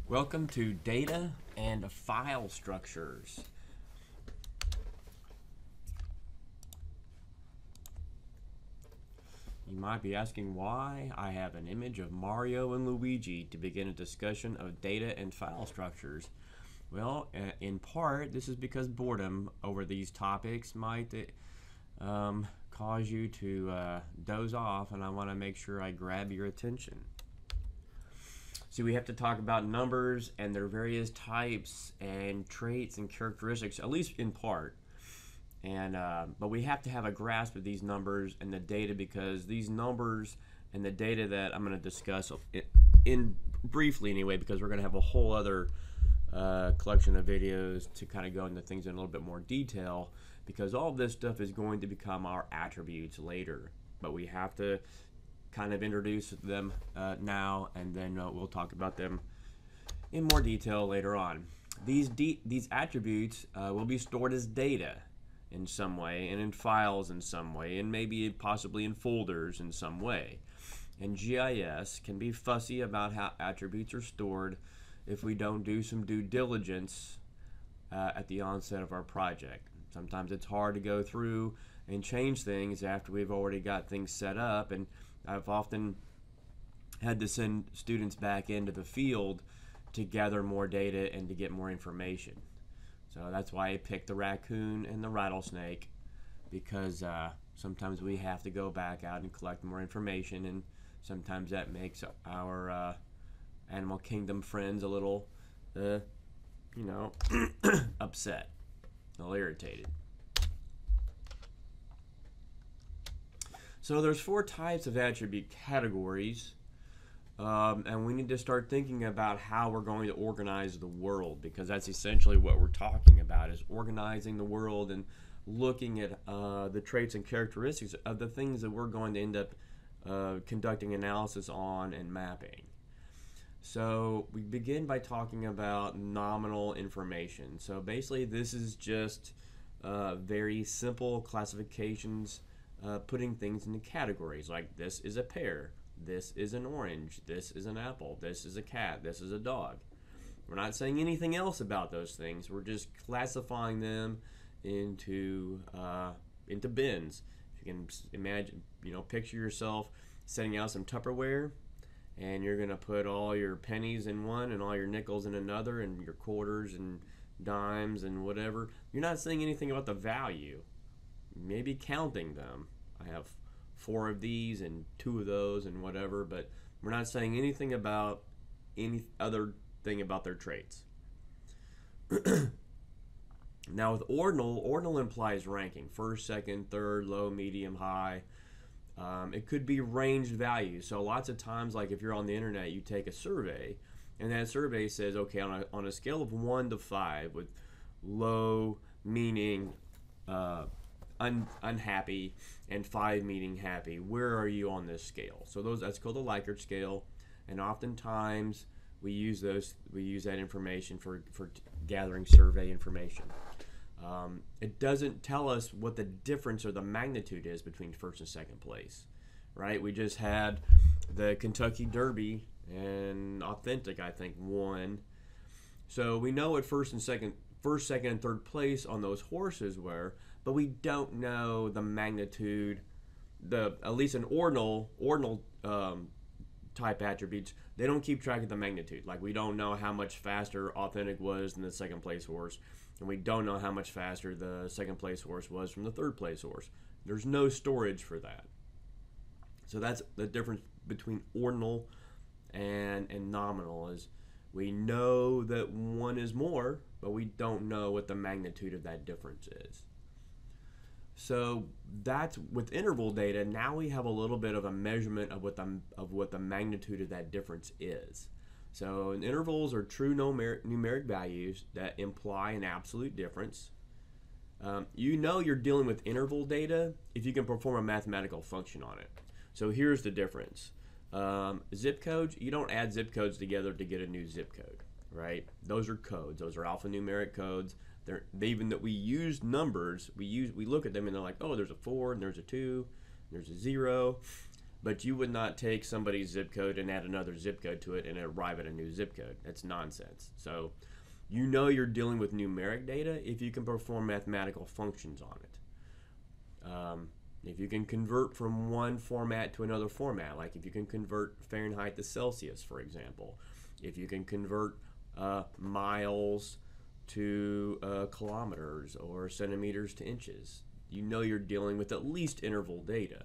Welcome to Data and File Structures. You might be asking why I have an image of Mario and Luigi to begin a discussion of data and file structures. Well, in part, this is because boredom over these topics might cause you to doze off, and I want to make sure I grab your attention. So we have to talk about numbers and their various types and traits and characteristics, at least in part. And but we have to have a grasp of these numbers and the data, because these numbers and the data that I'm going to discuss in briefly anyway, because we're going to have a whole other collection of videos to kind of go into things in a little bit more detail, because all of this stuff is going to become our attributes later. But we have to kind of introduce them now, and then we'll talk about them in more detail later on. These attributes will be stored as data in some way, and in files in some way, and maybe possibly in folders in some way. And GIS can be fussy about how attributes are stored if we don't do some due diligence at the onset of our project. Sometimes it's hard to go through and change things after we've already got things set up, and I've often had to send students back into the field to gather more data and to get more information. So that's why I picked the raccoon and the rattlesnake, because sometimes we have to go back out and collect more information, and sometimes that makes our animal kingdom friends a little, upset, a little irritated. So there's 4 types of attribute categories, and we need to start thinking about how we're going to organize the world, because that's essentially what we're talking about, is organizing the world and looking at the traits and characteristics of the things that we're going to end up conducting analysis on and mapping. So we begin by talking about nominal information. So basically this is just very simple classifications, putting things into categories, like this is a pear, this is an orange, this is an apple, this is a cat, this is a dog. We're not saying anything else about those things. We're just classifying them into bins. If you can imagine, picture yourself setting out some Tupperware, and you're going to put all your pennies in one and all your nickels in another, and your quarters and dimes and whatever. You're not saying anything about the value. Maybe counting them. I have 4 of these and 2 of those and whatever, but we're not saying anything about any other thing about their traits. Now with ordinal implies ranking: first, second, third, low, medium, high. It could be ranged values. So lots of times, like if you're on the internet, you take a survey, and that survey says, okay, on a scale of 1 to 5, with low meaning unhappy and 5 meaning happy, where are you on this scale? So that's called the Likert scale, and oftentimes we use that information for gathering survey information. It doesn't tell us what the difference or the magnitude is between first and second place, right? We just had the Kentucky Derby, and Authentic, I think, won. So we know what first, second, and third place on those horses were, but we don't know the magnitude. At least in ordinal type attributes, they don't keep track of the magnitude. Like, we don't know how much faster Authentic was than the second place horse, and we don't know how much faster the second place horse was from the third place horse. There's no storage for that. So that's the difference between ordinal and nominal, is we know that one is more, but we don't know what the magnitude of that difference is. So that's with interval data. Now we have a little bit of a measurement of what the magnitude of that difference is. So intervals are true numeric values that imply an absolute difference. You're dealing with interval data if you can perform a mathematical function on it. So here's the difference. Zip codes, you don't add zip codes together to get a new zip code, right? Those are codes. Those are alphanumeric codes. Even that we use numbers, we look at them and they're like, oh, there's a 4 and there's a 2, and there's a 0. but you would not take somebody's zip code and add another zip code to it and arrive at a new zip code. That's nonsense. So you know you're dealing with numeric data if you can perform mathematical functions on it. If you can convert from one format to another format, like if you can convert Fahrenheit to Celsius, for example, if you can convert miles to kilometers or centimeters to inches, you know you're dealing with at least interval data.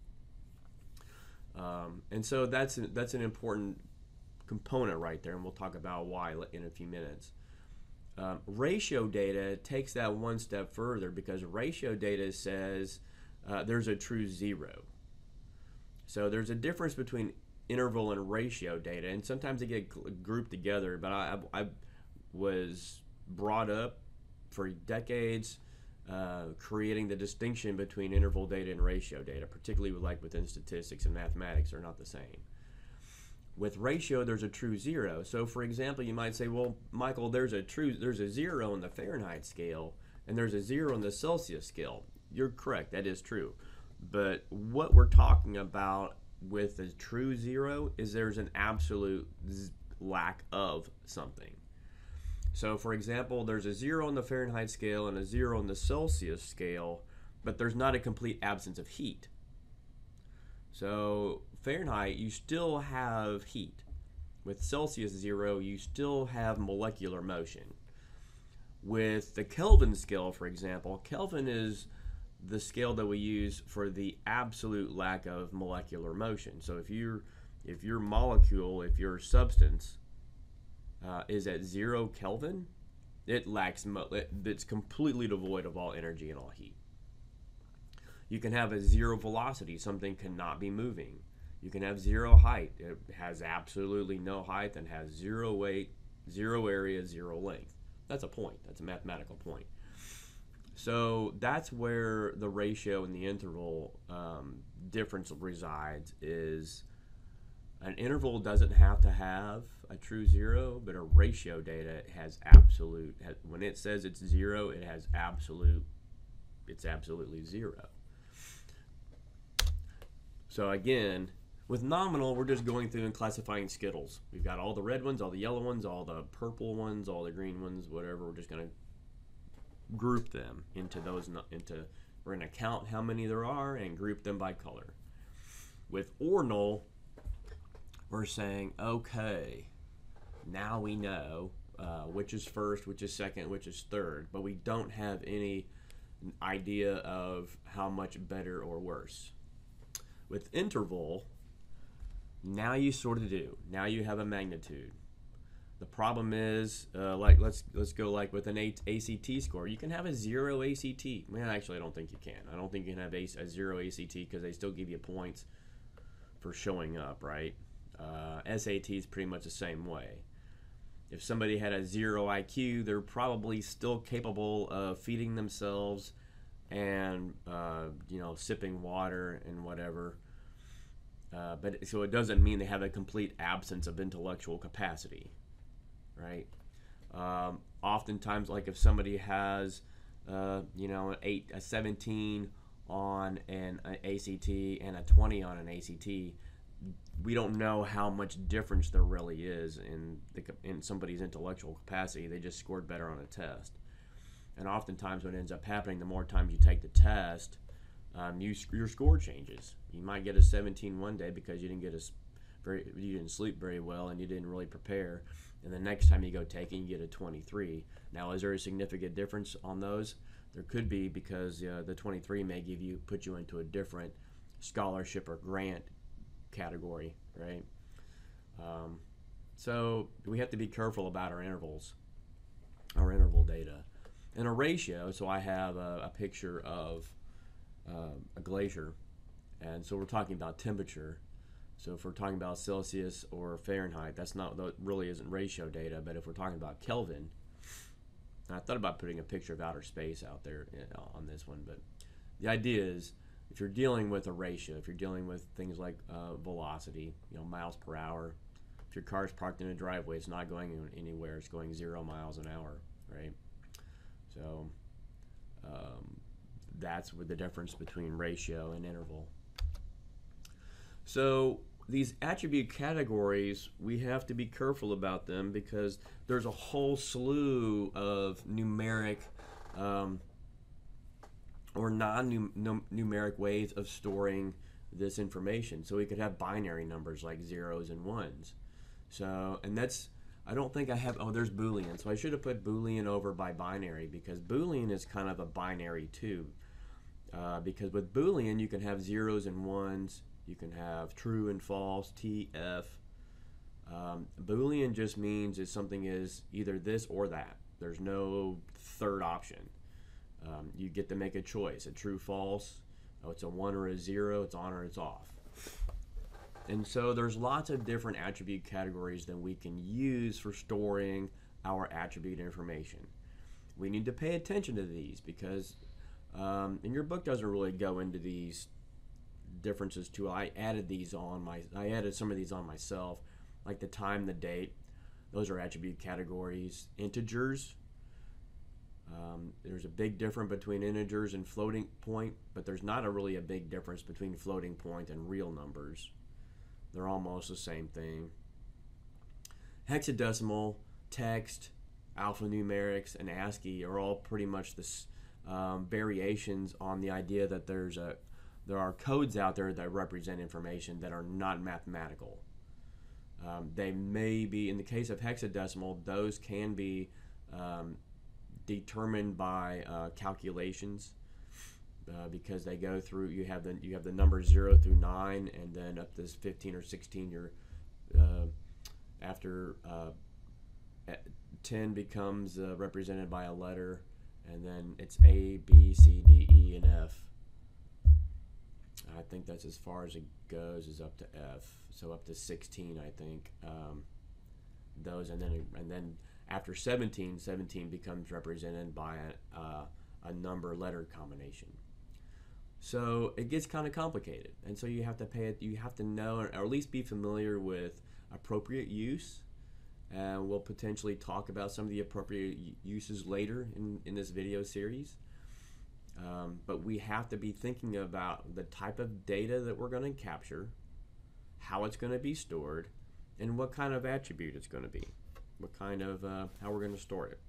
And so that's an important component right there, and we'll talk about why in a few minutes. Ratio data takes that one step further, because ratio data says there's a true zero. So there's a difference between interval and ratio data, and sometimes they get grouped together, but I was brought up for decades creating the distinction between interval data and ratio data, particularly within statistics and mathematics are not the same. With ratio, there's a true zero. So for example, you might say, well, Michael, there's a zero on the Fahrenheit scale and there's a zero on the Celsius scale. You're correct, that is true. But what we're talking about with a true zero is there's an absolute lack of something. So for example, there's a zero on the Fahrenheit scale and a zero on the Celsius scale, but there's not a complete absence of heat. So Fahrenheit, you still have heat. With Celsius zero, you still have molecular motion. With the Kelvin scale, for example, Kelvin is the scale that we use for the absolute lack of molecular motion. So if your molecule, if your substance is at 0 Kelvin, it's completely devoid of all energy and all heat. You can have a 0 velocity, something cannot be moving. You can have 0 height, it has absolutely no height and has 0 weight, 0 area, 0 length. That's a point, that's a mathematical point. So that's where the ratio and the interval difference resides. Is an interval doesn't have to have a true zero, but a ratio data has absolute. When it says it's 0, it has absolute. It's absolutely 0. So again, with nominal, we're just going through and classifying Skittles. We've got all the red ones, all the yellow ones, all the purple ones, all the green ones, whatever. We're just going to group them into those. We're going to count how many there are and group them by color. With ordinal, we're saying, okay, now we know which is first, which is second, which is third, but we don't have any idea of how much better or worse. With interval, now you sort of do. Now you have a magnitude. The problem is, let's go like with an ACT score. You can have a 0 ACT. Well, actually, I don't think you can. I don't think you can have a 0 ACT because they still give you points for showing up, right? SAT is pretty much the same way. If somebody had a 0 IQ, they're probably still capable of feeding themselves and sipping water and whatever. But so it doesn't mean they have a complete absence of intellectual capacity, right? Oftentimes, like if somebody has, a 17 on an ACT and a 20 on an ACT, we don't know how much difference there really is in somebody's intellectual capacity. They just scored better on a test. And oftentimes what ends up happening, the more times you take the test, your score changes. You might get a 17 one day because you didn't sleep very well and you didn't really prepare. And the next time you go take it, you get a 23. Now, is there a significant difference on those? There could be, because the 23 may put you into a different scholarship or grant category, right? So we have to be careful about our intervals, our interval data. And a ratio, so I have a picture of a glacier, and so we're talking about temperature. So if we're talking about Celsius or Fahrenheit, that really isn't ratio data. But if we're talking about Kelvin, I thought about putting a picture of outer space out there on this one, but the idea is, if you're dealing with a ratio, if you're dealing with things like velocity, miles per hour, if your car's parked in a driveway, it's not going anywhere, it's going 0 miles an hour, right? So that's where the difference between ratio and interval. So these attribute categories, we have to be careful about them because there's a whole slew of numeric or non-numeric ways of storing this information. So we could have binary numbers like zeros and ones. So, and that's, I don't think I have, oh, there's Boolean. So I should have put Boolean over by binary because Boolean is kind of a binary too. Because with Boolean, you can have zeros and ones, you can have true and false, TF. Boolean just means if something is either this or that. There's no third option. You get to make a choice, a true, false, oh, it's a 1 or a 0, it's on or it's off. And so there's lots of different attribute categories that we can use for storing our attribute information. We need to pay attention to these because, and your book doesn't really go into these differences too. I added some of these on myself, like the time, the date. Those are attribute categories. Integers. There's a big difference between integers and floating point, but there's not really a big difference between floating point and real numbers. They're almost the same thing. Hexadecimal, text, alphanumerics, and ASCII are all pretty much this variations on the idea that there are codes out there that represent information that are not mathematical. They may be, in the case of hexadecimal, those can be determined by calculations. Because they go through, you have the numbers 0 through 9, and then up to 15 or 16. You're after 10 becomes represented by a letter, and then it's A, B, C, D, E, and F. I think that's as far as it goes, is up to F. So up to 16, I think. Those, and then after 17 becomes represented by a number letter combination. So it gets kind of complicated, and so you have to know, or at least be familiar with appropriate use. And we'll potentially talk about some of the appropriate uses later in this video series. But we have to be thinking about the type of data that we're going to capture, how it's going to be stored, and what kind of attribute it's going to be, what kind of how we're going to store it.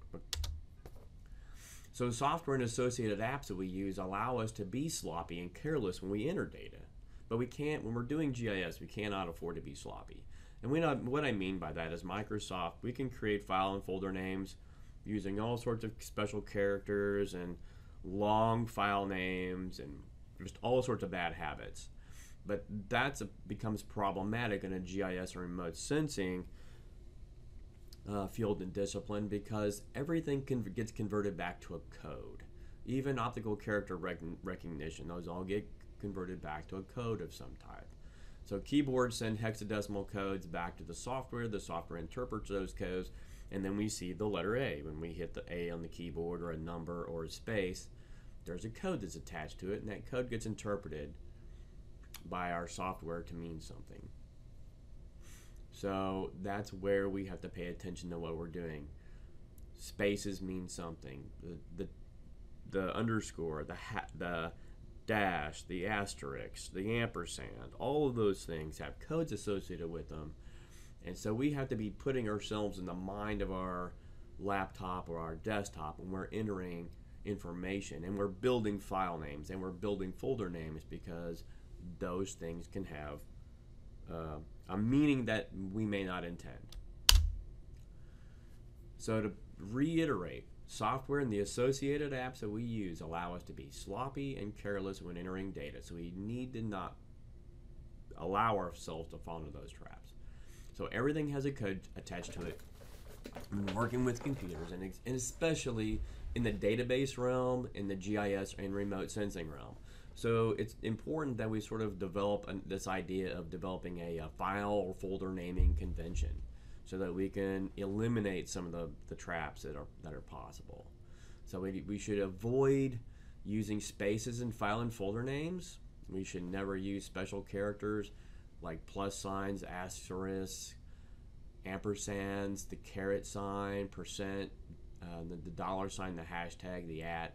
So software and associated apps that we use allow us to be sloppy and careless when we enter data. But we can't, when we're doing GIS, we cannot afford to be sloppy. And what I mean by that is Microsoft, we can create file and folder names using all sorts of special characters and long file names and just all sorts of bad habits. But that becomes problematic in a GIS or remote sensing field and discipline because everything gets converted back to a code. Even optical character recognition, those all get converted back to a code of some type. So keyboards send hexadecimal codes back to the software interprets those codes, and then we see the letter A. When we hit the A on the keyboard or a number or a space, there's a code that's attached to it, and that code gets interpreted by our software to mean something. So that's where we have to pay attention to what we're doing. Spaces mean something. The underscore, the dash, the asterisk, the ampersand, all of those things have codes associated with them. And so we have to be putting ourselves in the mind of our laptop or our desktop when we're entering information, and we're building file names and we're building folder names because those things can have a meaning that we may not intend. So to reiterate, software and the associated apps that we use allow us to be sloppy and careless when entering data. So we need to not allow ourselves to fall into those traps. So everything has a code attached to it. Working with computers, and especially in the database realm, in the GIS and remote sensing realm. So it's important that we sort of develop this idea of developing a file or folder naming convention so that we can eliminate some of the traps that are possible. So we should avoid using spaces in file and folder names. We should never use special characters like plus signs, asterisks, ampersands, the caret sign, percent, the dollar sign, the hashtag, the @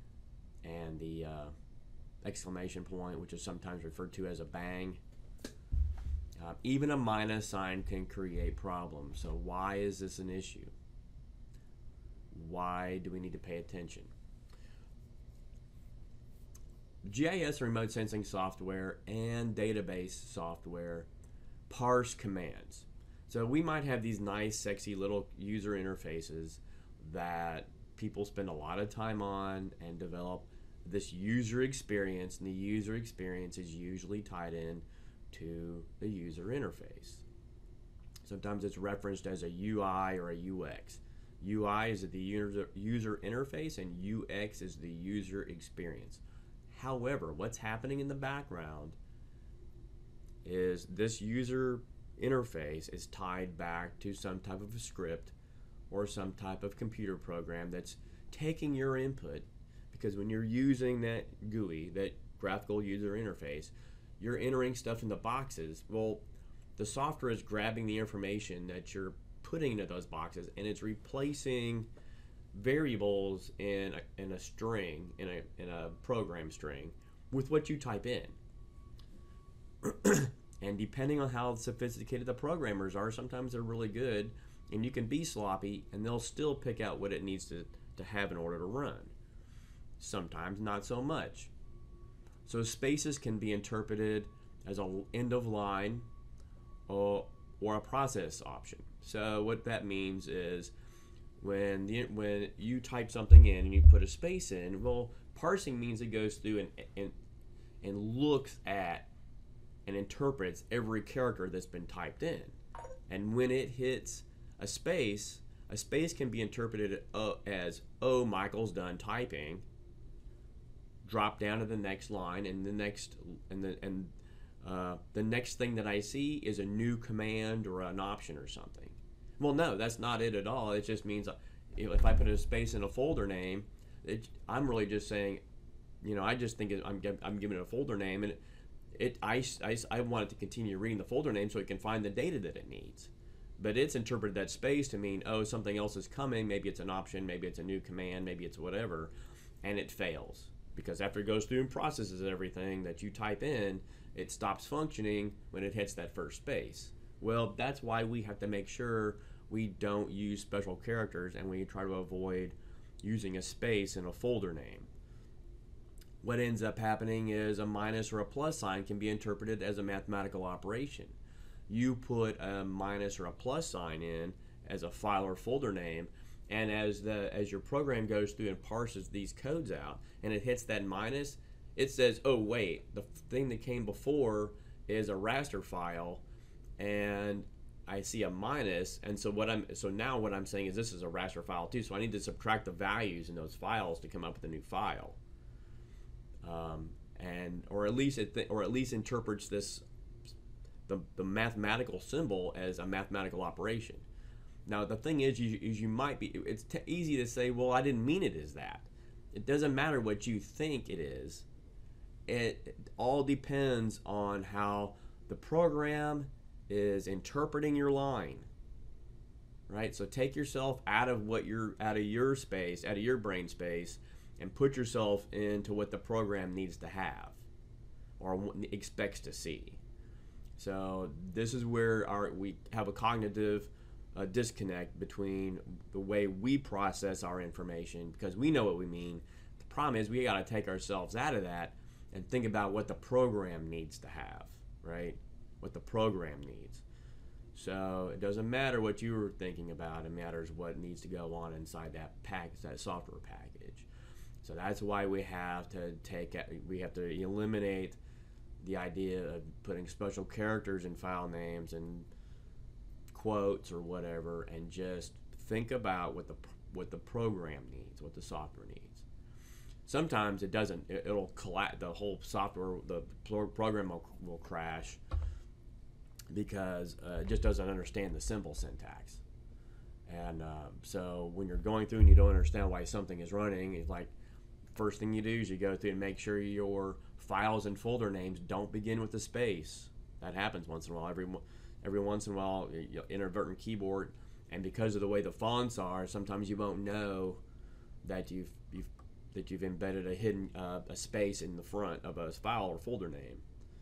and the exclamation point, which is sometimes referred to as a bang. Even a minus sign can create problems. So why is this an issue? Why do we need to pay attention? GIS remote sensing software and database software parse commands. So we might have these nice, sexy little user interfaces that people spend a lot of time on and develop this user experience, and the user experience is usually tied in to the user interface. Sometimes it's referenced as a UI or a UX. UI is the user interface and UX is the user experience. However, what's happening in the background is this user interface is tied back to some type of a script or some type of computer program that's taking your input, because when you're using that GUI, that graphical user interface, you're entering stuff in the boxes. Well, the software is grabbing the information that you're putting into those boxes and it's replacing variables in a string, in a program string, with what you type in. And depending on how sophisticated the programmers are, sometimes they're really good and you can be sloppy and they'll still pick out what it needs to have in order to run. Sometimes not so much. So spaces can be interpreted as an end of line or a process option. So what that means is when you type something in and you put a space in, well, parsing means it goes through and looks at and interprets every character that's been typed in. And when it hits a space can be interpreted as, oh, Michael's done typing. Drop down to the next line, and the next thing that I see is a new command or an option or something. Well, no, that's not it at all. It just means if I put a space in a folder name, I'm really just saying, I just think I'm giving it a folder name, and I want it to continue reading the folder name so it can find the data that it needs. But it's interpreted that space to mean, oh, something else is coming. Maybe it's an option, maybe it's a new command, maybe it's whatever, and it fails. Because after it goes through and processes everything that you type in, it stops functioning when it hits that first space. Well, that's why we have to make sure we don't use special characters and we try to avoid using a space in a folder name. What ends up happening is a minus or a plus sign can be interpreted as a mathematical operation. You put a minus or a plus sign in as a file or folder name, and as your program goes through and parses these codes out and it hits that minus, it says, oh wait, the thing that came before is a raster file and I see a minus, and so now what I'm saying is this is a raster file too, so I need to subtract the values in those files to come up with a new file. Or at least interprets this the mathematical symbol as a mathematical operation. Now the thing is, you might be, it's easy to say, well, I didn't mean it as that. It doesn't matter what you think it is. It all depends on how the program is interpreting your line, right? So take yourself out of your space, out of your brain space, and put yourself into what the program needs to have or expects to see. So this is where we have a cognitive disconnect between the way we process our information, because we know what we mean. The problem is we got to take ourselves out of that and think about what the program needs to have, right? What the program needs. So it doesn't matter what you were thinking about, it matters what needs to go on inside that package, that software package. So that's why we have to eliminate the idea of putting special characters in file names and quotes or whatever, and just think about what the program needs, what the software needs. Sometimes it doesn't. It'll collapse. The whole software, the program will crash because it just doesn't understand the simple syntax. And so when you're going through and you don't understand why something is running, it's like first thing you do is you go through and make sure your files and folder names don't begin with a space. That happens once in a while. Every once in a while, you inadvertent keyboard, and because of the way the fonts are, sometimes you won't know that you've embedded a hidden a space in the front of a file or folder name.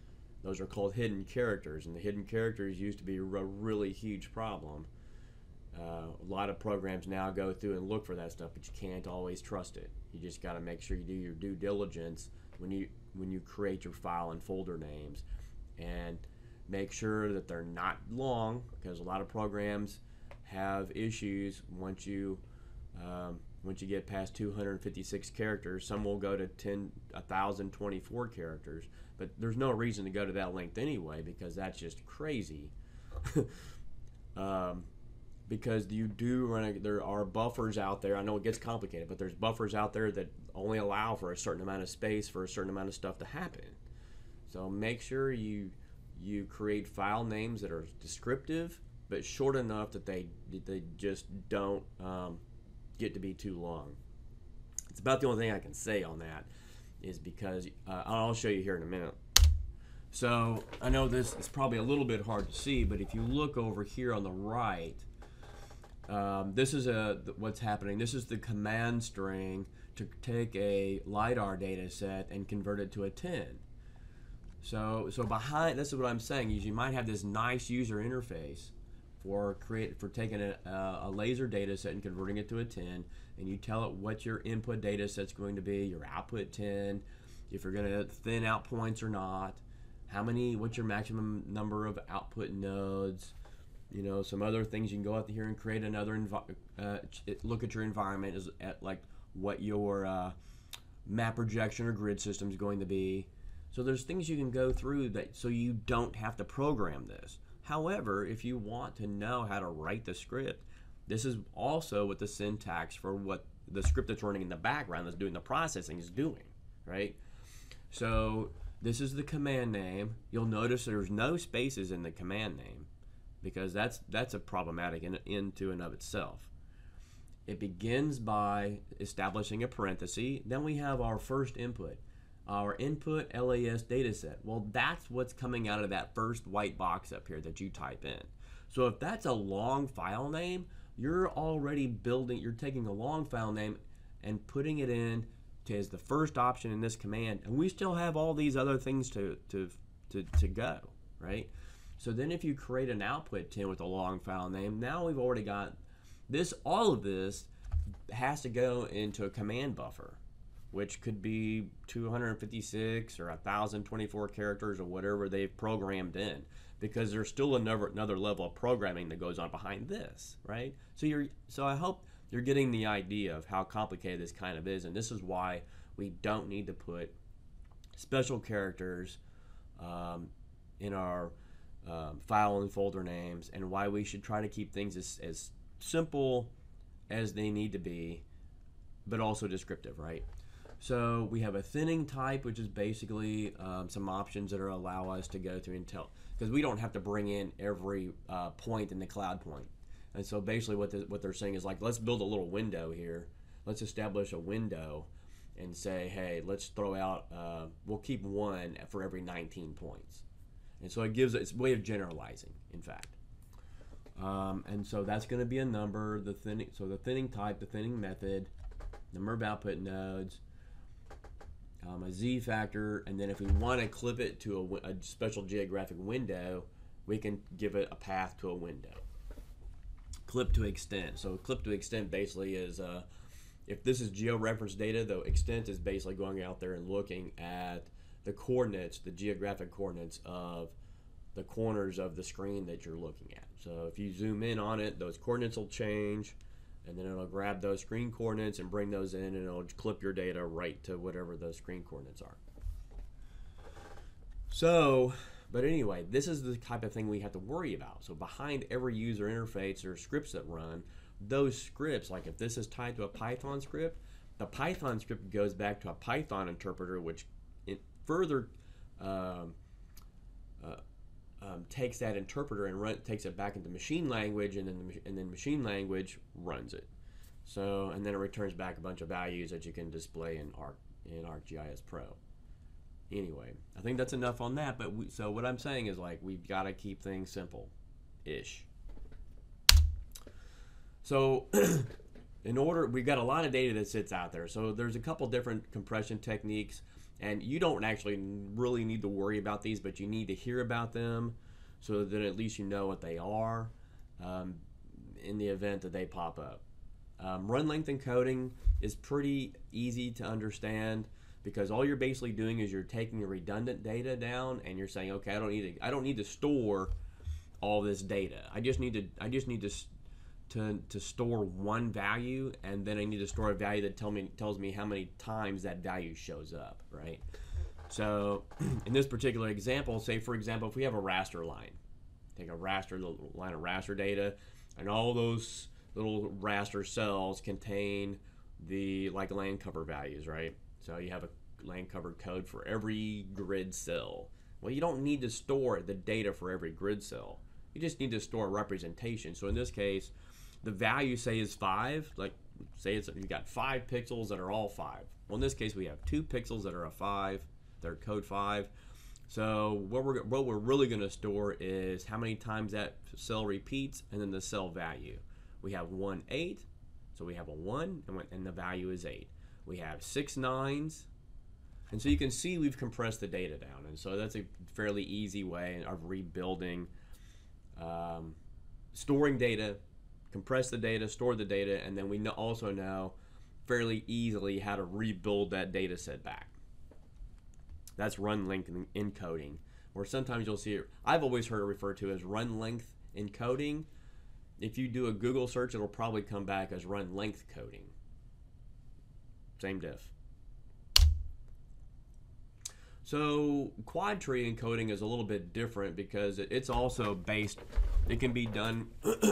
Those are called hidden characters, and the hidden characters used to be a really huge problem. A lot of programs now go through and look for that stuff, but you can't always trust it. You just got to make sure you do your due diligence when you create your file and folder names, and make sure that they're not long, because a lot of programs have issues once you get past 256 characters. Some will go to 1,024 characters, but there's no reason to go to that length anyway, because that's just crazy. Because you do there are buffers out there. I know it gets complicated, but there's buffers out there that only allow for a certain amount of space for a certain amount of stuff to happen. So make sure you create file names that are descriptive but short enough that they just don't get to be too long. It's about the only thing I can say on that, is because I'll show you here in a minute. So I know this is probably a little bit hard to see, but if you look over here on the right, this is what's happening. This is the command string to take a LiDAR data set and convert it to a 10. So behind, this is what I'm saying, is you might have this nice user interface for taking a laser data set and converting it to a 10, and you tell it what your input data set's going to be, your output 10, if you're going to thin out points or not, what's your maximum number of output nodes, some other things. You can go out here and create another look at your environment at like what your map projection or grid system is going to be. So there's things you can go through that, so you don't have to program this. However, if you want to know how to write the script, this is also what the syntax for what the script that's running in the background that's doing the processing is doing, right? So this is the command name. You'll notice there's no spaces in the command name, because that's a problematic in and of itself. It begins by establishing a parenthesis. Then we have our first input, our input LAS dataset. Well, that's what's coming out of that first white box up here that you type in. So if that's a long file name, you're taking a long file name and putting it in as the first option in this command, and we still have all these other things to go, right? So then if you create an output 10 with a long file name, now we've already got this. All of this has to go into a command buffer, which could be 256 or 1,024 characters or whatever they've programmed in, because there's still another level of programming that goes on behind this, right? So I hope you're getting the idea of how complicated this kind of is, and this is why we don't need to put special characters in our file and folder names, and why we should try to keep things as simple as they need to be, but also descriptive, right? So we have a thinning type, which is basically some options that allow us to go through and tell, because we don't have to bring in every point in the cloud point. And so basically what they're saying is, like, let's build a little window here. Let's establish a window and say, hey, let's throw out, we'll keep 1 for every 19 points. And so it's a way of generalizing, in fact. And so that's going to be a number, the thinning type, the thinning method, number of output nodes, a z factor, and then if we want to clip it to a special geographic window, we can give it a path to a window. Clip to extent. So clip to extent basically is, if this is georeference data, the extent is basically going out there and looking at the coordinates, the geographic coordinates of the corners of the screen that you're looking at. So if you zoom in on it, those coordinates will change, and then it'll grab those screen coordinates and bring those in, and it'll clip your data right to whatever those screen coordinates are. So, but anyway, this is the type of thing we have to worry about. So behind every user interface, there are scripts that run. Those scripts, like if this is tied to a Python script, the Python script goes back to a Python interpreter, which it further takes that interpreter and takes it back into machine language, and then machine language runs it. So, and then it returns back a bunch of values that you can display in ArcGIS Pro. Anyway, I think that's enough on that. But so what I'm saying is, like, we've got to keep things simple-ish. So we've got a lot of data that sits out there. So there's a couple different compression techniques, And you don't actually really need to worry about these, but you need to hear about them so that at least you know what they are in the event that they pop up. Run length encoding is pretty easy to understand because all you're basically doing is you're taking your redundant data down and you're saying, okay, I don't need to store all this data. I just need to store one value, and then I need to store a value that tells me how many times that value shows up, right? So in this particular example, say for example, if we have a raster line, take a line of raster data, and all those little raster cells contain the land cover values, right? So you have a land cover code for every grid cell. Well, you don't need to store the data for every grid cell. You just need to store a representation. So in this case, the value, say, is 5. Like, say you've got 5 pixels that are all 5. Well, in this case, we have 2 pixels that are a 5. They're code 5. So what we're really going to store is how many times that cell repeats, and then the cell value. We have 1, 8. So we have a 1, and the value is 8. We have 6 9s. And so you can see we've compressed the data down. And so that's a fairly easy way of rebuilding, storing data, compress the data, store the data, and then we also know fairly easily how to rebuild that data set back. That's run length encoding, or sometimes you'll see it, I've always heard it referred to as run length encoding. If you do a Google search, it'll probably come back as run length coding. Same diff. So quad tree encoding is a little bit different because it's also based, it can be done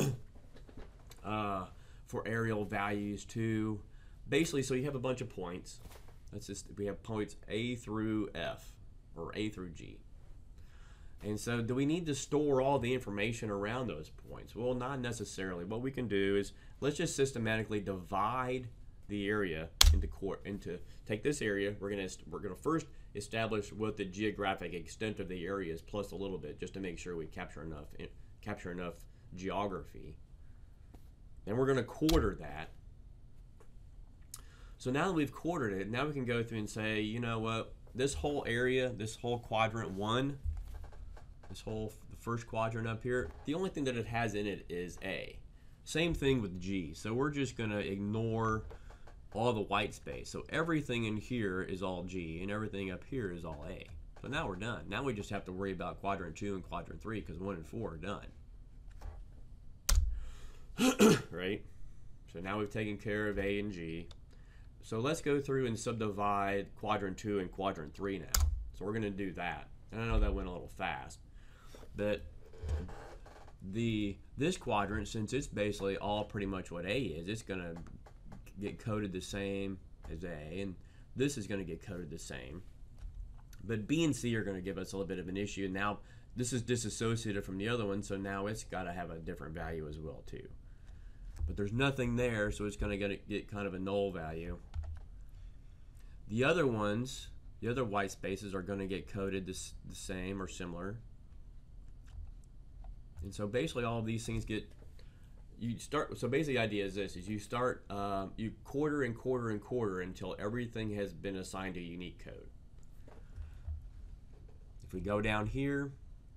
for aerial values too. Basically, so you have a bunch of points. We have points A through F, or A through G. And so do we need to store all the information around those points? Well, not necessarily. What we can do is let's just systematically divide the area into take this area. We're gonna first establish what the geographic extent of the area is plus a little bit, just to make sure we capture enough geography. Then we're going to quarter that. So now that we've quartered it, now we can go through and say, you know what, this whole area, this whole quadrant 1, the first quadrant up here, the only thing that it has in it is A. Same thing with G. So we're just going to ignore all the white space. So everything in here is all G, and everything up here is all A. So now we're done. Now we just have to worry about quadrant 2 and quadrant 3 because 1 and 4 are done. Right? So now we've taken care of A and G. So let's go through and subdivide quadrant 2 and quadrant 3 now. So we're going to do that. And I know that went a little fast. But this quadrant, since it's basically all pretty much what A is, it's going to get coded the same as A. And this is going to get coded the same. But B and C are going to give us a little bit of an issue. Now, this is disassociated from the other one, so now it's got to have a different value as well, too. But there's nothing there, so it's going to get kind of a null value. The other ones, the other white spaces, are going to get coded the same or similar. And so basically all of these things get, so basically the idea is this, is you start, you quarter and quarter and quarter until everything has been assigned a unique code. If we go down here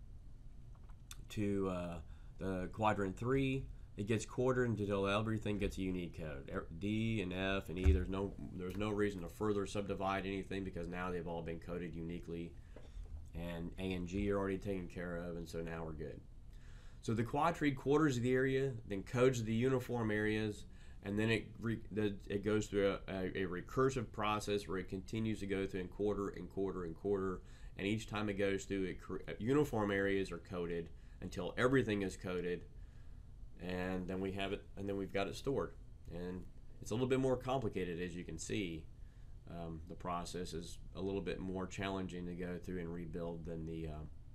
to the quadrant 3, it gets quartered until everything gets a unique code. D and F and E, there's no reason to further subdivide anything because now they've all been coded uniquely. And A and G are already taken care of, and so now we're good. So the quad tree quarters the area, then codes the uniform areas, and then it goes through a recursive process where it continues to go through and quarter and quarter and quarter, and each time it goes through, uniform areas are coded until everything is coded, and then we have it, and then we've got it stored. And it's a little bit more complicated, as you can see. The process is a little bit more challenging to go through and rebuild than the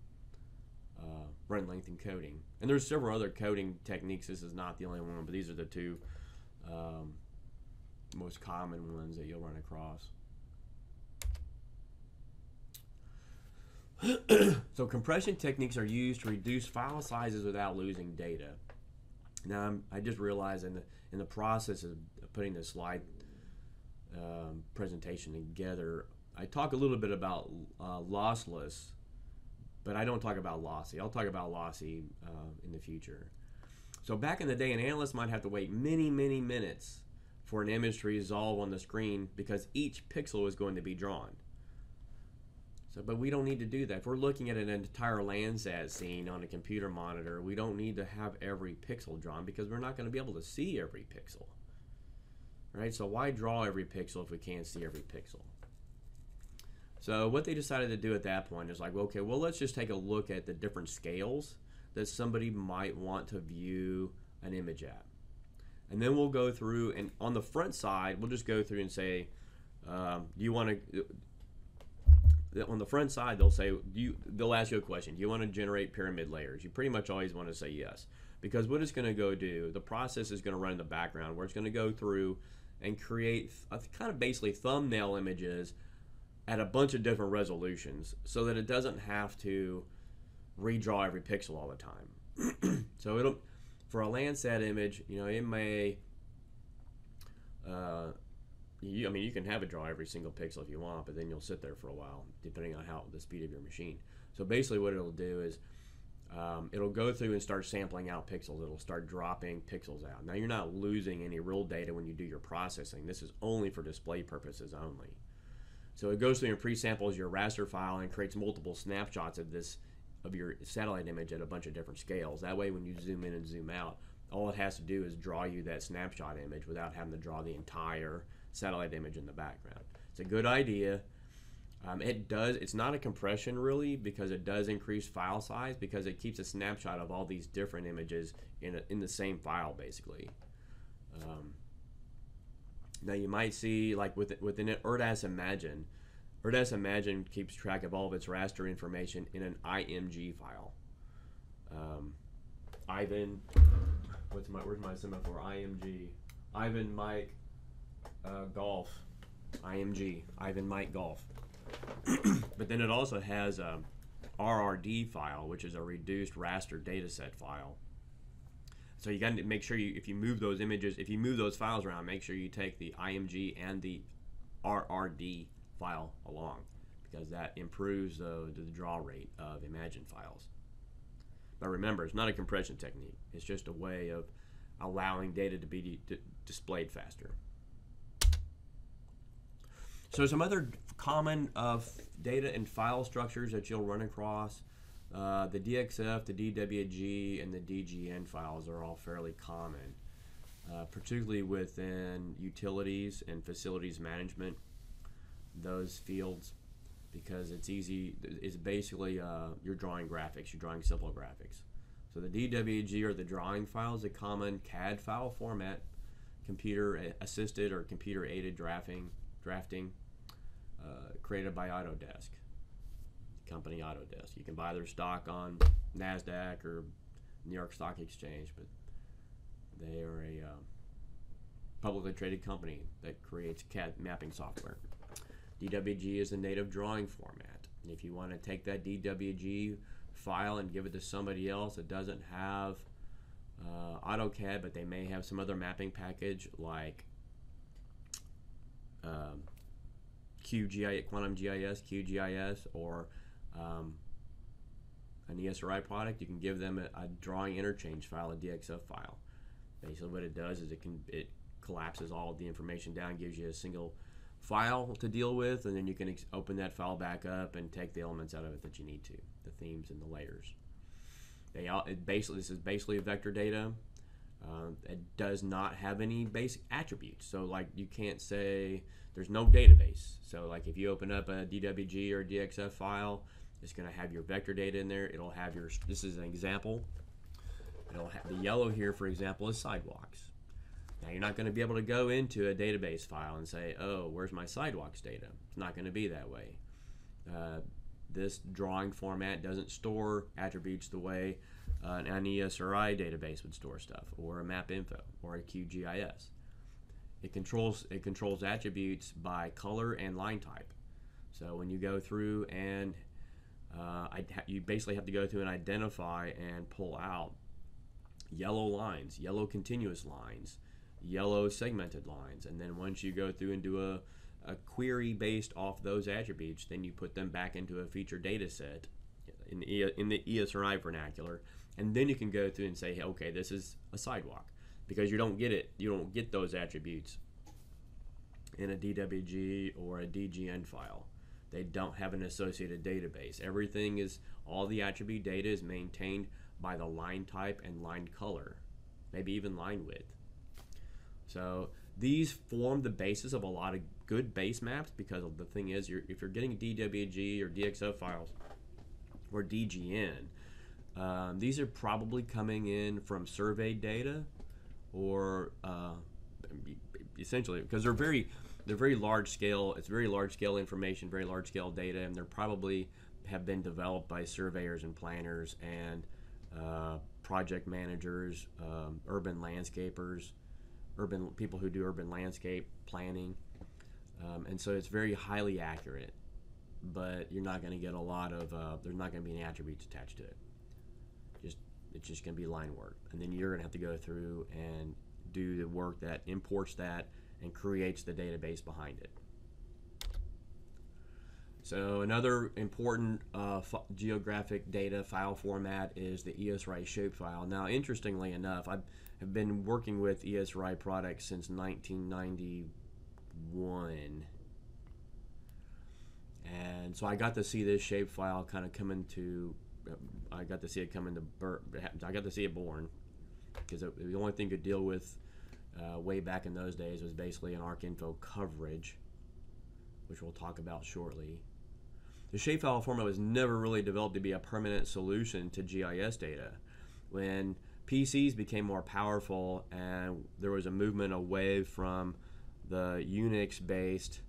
run length encoding. And there's several other coding techniques. This is not the only one, but these are the two most common ones that you'll run across. So compression techniques are used to reduce file sizes without losing data. Now I just realized in the process of putting the slide presentation together, I talk a little bit about lossless, but I don't talk about lossy. I'll talk about lossy in the future. So back in the day, an analyst might have to wait many, many minutes for an image to resolve on the screen because each pixel is going to be drawn. So, but we don't need to do that. If we're looking at an entire Landsat scene on a computer monitor, we don't need to have every pixel drawn because we're not going to be able to see every pixel. Right? So why draw every pixel if we can't see every pixel? So what they decided to do at that point is like, okay, well, let's just take a look at the different scales that somebody might want to view an image at. And then we'll go through, and on the front side, we'll just go through and say, do you want to, on the front side, they'll say, they'll ask you a question. Do you want to generate pyramid layers? You pretty much always want to say yes. Because what it's going to go do, the process is going to run in the background where it's going to go through and create kind of basically thumbnail images at a bunch of different resolutions so that it doesn't have to redraw every pixel all the time. So it'll, for a Landsat image, you know, it may, I mean, you can have it draw every single pixel if you want, but then you'll sit there for a while, depending on the speed of your machine. So basically what it'll do is it'll go through and start sampling out pixels. It'll start dropping pixels out. Now you're not losing any real data when you do your processing. This is only for display purposes only. So it goes through and pre-samples your raster file and creates multiple snapshots of your satellite image at a bunch of different scales. That way when you zoom in and zoom out, all it has to do is draw you that snapshot image without having to draw the entire satellite image in the background. It's a good idea. It's not a compression really, because it does increase file size because it keeps a snapshot of all these different images in the same file basically. Now you might see like within ERDAS Imagine, ERDAS Imagine keeps track of all of its raster information in an IMG file. Ivan, where's my semaphore? IMG. Ivan Mike Golf. IMG. Ivan Mike Golf. But then it also has a RRD file, which is a reduced raster dataset file. So you got to make sure if you move those images, if you move those files around, make sure you take the IMG and the RRD file along, because that improves the draw rate of Imagine files. But remember, it's not a compression technique. It's just a way of allowing data to be displayed faster. So some other common data and file structures that you'll run across, the DXF, the DWG, and the DGN files are all fairly common, particularly within utilities and facilities management, those fields, because it's easy. It's basically you're drawing graphics, you're drawing simple graphics. So the DWG or the drawing file is a common CAD file format, computer assisted or computer aided drafting, created by Autodesk, company Autodesk. You can buy their stock on NASDAQ or New York Stock Exchange, but they are a publicly traded company that creates CAD mapping software. DWG is a native drawing format. And if you want to take that DWG file and give it to somebody else that doesn't have AutoCAD, but they may have some other mapping package like QGIS, Quantum GIS, QGIS, or an ESRI product, you can give them a drawing interchange file, a DXF file. Basically what it does is it collapses all of the information down, gives you a single file to deal with, and then you can open that file back up and take the elements out of it that you need to, the themes and the layers. This is basically vector data. It does not have any basic attributes. So like you can't say, there's no database. So like if you open up a DWG or a DXF file, it's going to have your vector data in there. It'll have your, this is an example. It'll have the yellow here, for example, is sidewalks. Now you're not going to be able to go into a database file and say, oh, where's my sidewalks data? It's not going to be that way. This drawing format doesn't store attributes the way an ESRI database would store stuff, or a map info, or a QGIS. It controls attributes by color and line type. So when you go through and you basically have to go through and identify and pull out yellow lines, yellow continuous lines, yellow segmented lines, and then once you go through and do a query based off those attributes, then you put them back into a feature data set in the ESRI vernacular, and then you can go through and say, hey, okay, this is a sidewalk, because you don't get those attributes in a DWG or a DGN file. They don't have an associated database. All the attribute data is maintained by the line type and line color, maybe even line width. So these form the basis of a lot of good base maps, because the thing is, if you're getting DWG or DXO files or DGN, these are probably coming in from surveyed data, or essentially because they're very large scale. It's very large scale information, very large scale data, and they're probably have been developed by surveyors and planners and project managers, urban landscapers, people who do urban landscape planning, and so it's very highly accurate. But you're not going to get a lot of. There's not going to be any attributes attached to it. It's just going to be line work, and then you're going to have to go through and do the work that imports that and creates the database behind it. So another important geographic data file format is the ESRI shapefile. Now, interestingly enough, I have been working with ESRI products since 1991, and so I got to see this shapefile kind of come into. I got to see it born, because the only thing you could deal with way back in those days was basically an ArcInfo coverage, which we'll talk about shortly. The shapefile format was never really developed to be a permanent solution to GIS data. When PCs became more powerful and there was a movement away from the Unix-based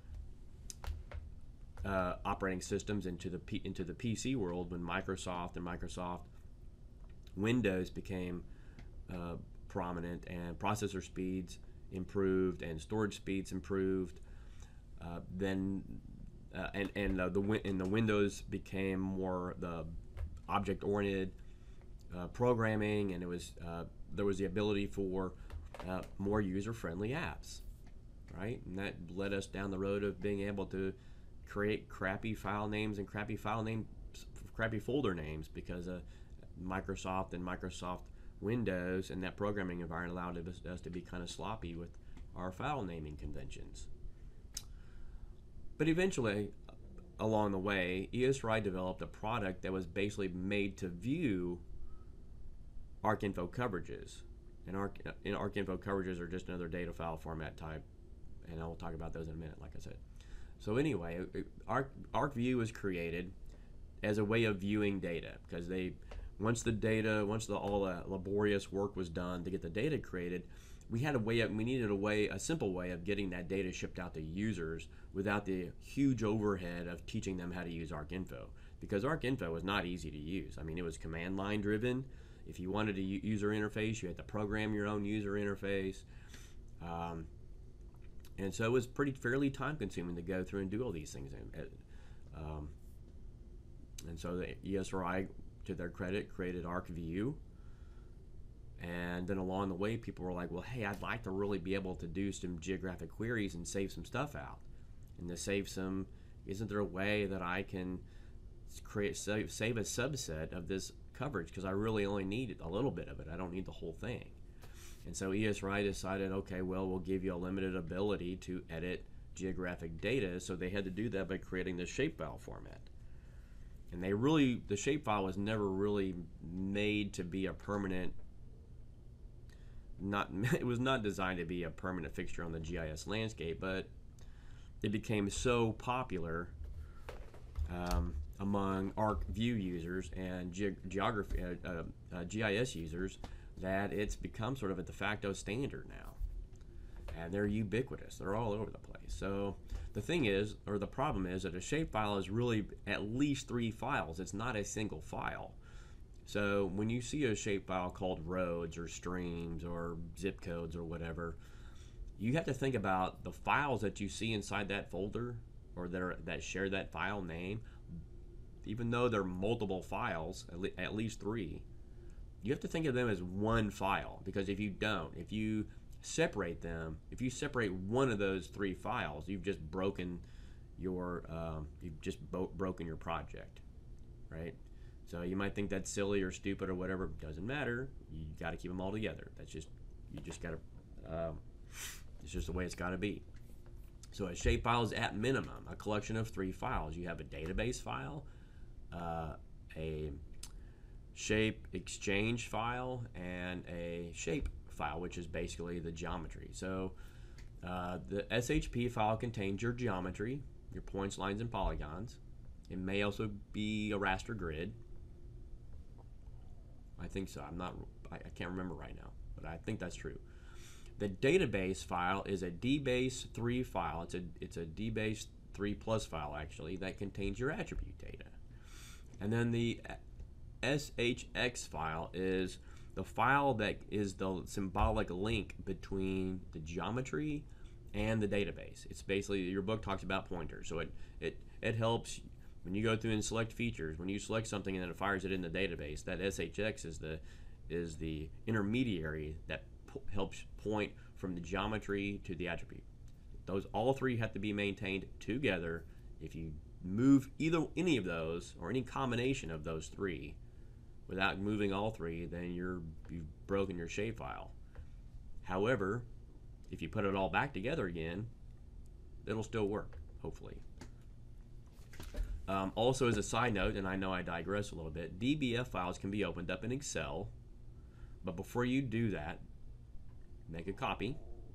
operating systems into the PC world, when Microsoft and Microsoft Windows became prominent, and processor speeds improved and storage speeds improved, the Windows became more the object-oriented programming, and there was the ability for more user-friendly apps, right? And that led us down the road of being able to create crappy file names and crappy folder names, because Microsoft and Microsoft Windows and that programming environment allowed us to be kind of sloppy with our file naming conventions. But eventually, along the way, ESRI developed a product that was basically made to view ArcInfo coverages. And ArcInfo coverages are just another data file format type, and I will talk about those in a minute, like I said. So anyway, ArcView was created as a way of viewing data, because once all the laborious work was done to get the data created, we needed a simple way of getting that data shipped out to users without the huge overhead of teaching them how to use ArcInfo, because ArcInfo was not easy to use. I mean, it was command line driven. If you wanted a user interface, you had to program your own user interface. And so it was fairly time consuming to go through and do all these things. And so the ESRI, to their credit, created ArcView. And then along the way, people were like, well, hey, I'd like to really be able to do some geographic queries and save some stuff out. And to save some, isn't there a way that I can save a subset of this coverage? Because I really only need a little bit of it. I don't need the whole thing. And so ESRI decided, okay, well, we'll give you a limited ability to edit geographic data. So they had to do that by creating the shapefile format. And the shapefile was never really made to be a permanent, it was not designed to be a permanent fixture on the GIS landscape, but it became so popular among ArcView users and GIS users that it's become sort of a de facto standard now, and they're ubiquitous. They're all over the place. So the thing is, or the problem is, that a shapefile is really at least 3 files. It's not a single file. So when you see a shapefile called roads or streams or zip codes or whatever, you have to think about the files that you see inside that folder, or that share that file name. Even though they're multiple files, at least 3, you have to think of them as one file, because if you separate them, if you separate one of those 3 files, you've just broken your broken your project, right? So you might think that's silly or stupid or whatever. It doesn't matter. You got to keep them all together. That's just, you just got to. It's just the way it's got to be. So a shapefile is at minimum a collection of 3 files. You have a database file, a shape exchange file, and a shape file, which is basically the geometry. So the SHP file contains your geometry, your points, lines, and polygons. It may also be a raster grid. I think so. I can't remember right now, but I think that's true. The database file is a DBase 3 file. It's a DBase 3 plus file, actually, that contains your attribute data. And then the SHX file is the file that is the symbolic link between the geometry and the database. It's basically, your book talks about pointers, so it helps when you go through and select features. When you select something and then it fires it in the database, that SHX is the intermediary that helps point from the geometry to the attribute. Those all 3 have to be maintained together. If you move any of those or any combination of those 3 without moving all 3, then you've broken your shapefile. However, if you put it all back together again, it'll still work, hopefully. Also, as a side note, and I know I digress a little bit, DBF files can be opened up in Excel, but before you do that, make a copy.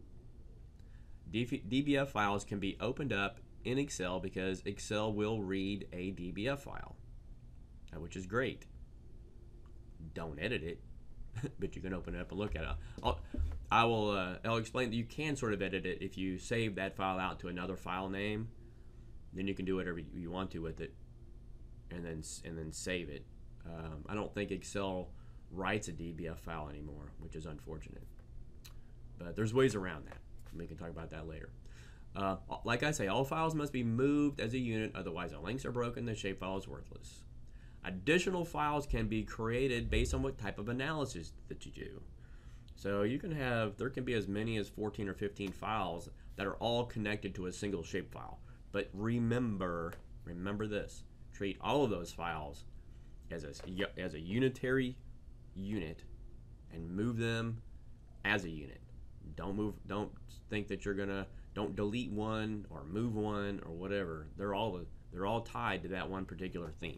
DBF files can be opened up in Excel because Excel will read a DBF file, which is great. Don't edit it, but you can open it up and look at it. I'll explain that you can sort of edit it if you save that file out to another file name. Then you can do whatever you want to with it, and then save it. I don't think Excel writes a DBF file anymore, which is unfortunate. But there's ways around that. We can talk about that later. Like I say, all files must be moved as a unit, otherwise the links are broken, the shapefile is worthless. Additional files can be created based on what type of analysis that you do. So there can be as many as 14 or 15 files that are all connected to a single shapefile. But remember this: treat all of those files as a unitary unit and move them as a unit. Don't think that don't delete one or move one or whatever. They're all tied to that one particular theme.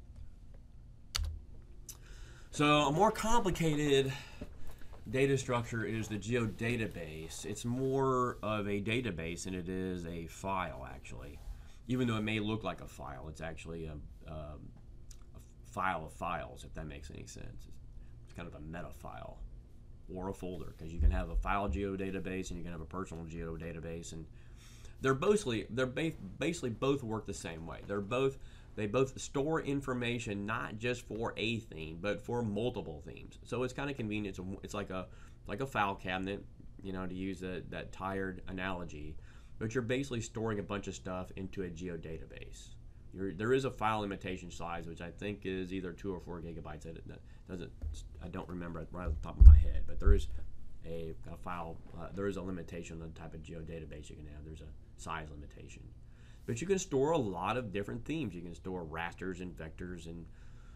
So a more complicated data structure is the geodatabase. It's more of a database than it is a file, actually. Even though it may look like a file, it's actually a file of files, if that makes any sense. It's kind of a meta file or a folder, because you can have a file geodatabase and you can have a personal geodatabase, and they're basically both work the same way. They both store information not just for a theme, but for multiple themes. So it's kind of convenient. It's like a file cabinet, to use that tired analogy. But you're basically storing a bunch of stuff into a geodatabase. There is a file limitation size, which I think is either 2 or 4 gigabytes. I don't remember it right off the top of my head, but there is a file. There is a limitation on the type of geodatabase you can have. There's a size limitation. But you can store a lot of different themes. You can store rasters and vectors and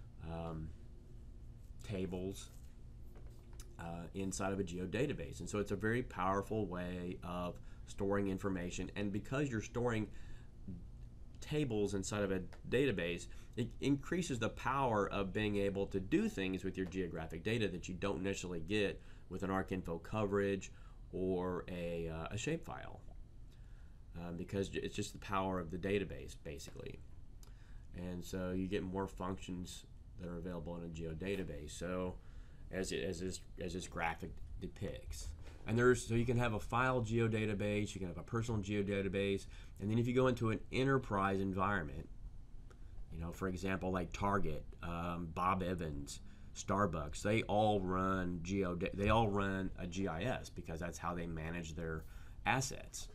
tables inside of a geodatabase. And so it's a very powerful way of storing information. And because you're storing tables inside of a database, it increases the power of being able to do things with your geographic data that you don't necessarily get with an ArcInfo coverage or a shapefile. Because it's just the power of the database, basically. And so you get more functions that are available in a geodatabase. So as this graphic depicts. And so you can have a file geodatabase, you can have a personal geodatabase, and then if you go into an enterprise environment, for example, like Target, Bob Evans, Starbucks, they all run a GIS because that's how they manage their assets.